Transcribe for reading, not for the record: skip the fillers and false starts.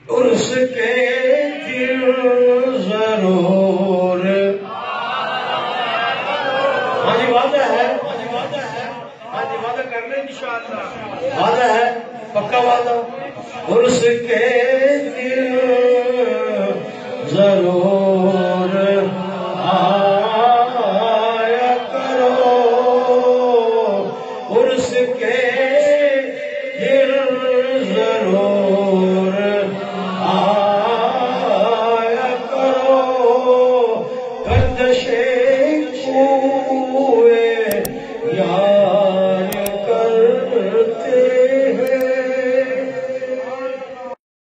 उसके दिल जरूर। हाँ जी वादा है, हाँ जी वादा है, हाँ जी वादा कर ले इंशाअल्लाह, वादा है पक्का वादा। उसके दिल जरूर